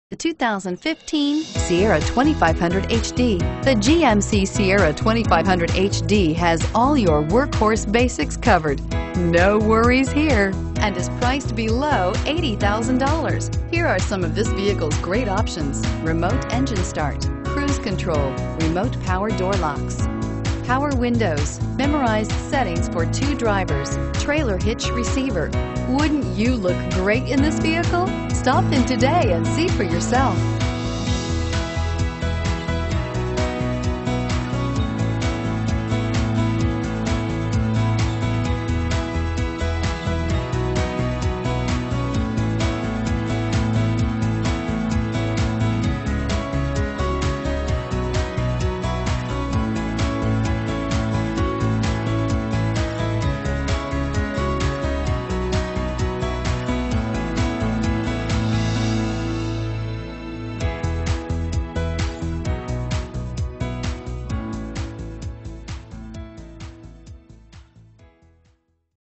The 2015 Sierra 2500 HD. The GMC Sierra 2500 HD has all your workhorse basics covered. No worries here, and is priced below $80,000. Here are some of this vehicle's great options: remote engine start, cruise control, remote power door locks, power windows, memorized settings for 2 drivers, trailer hitch receiver. Wouldn't you look great in this vehicle? Stop in today and see for yourself.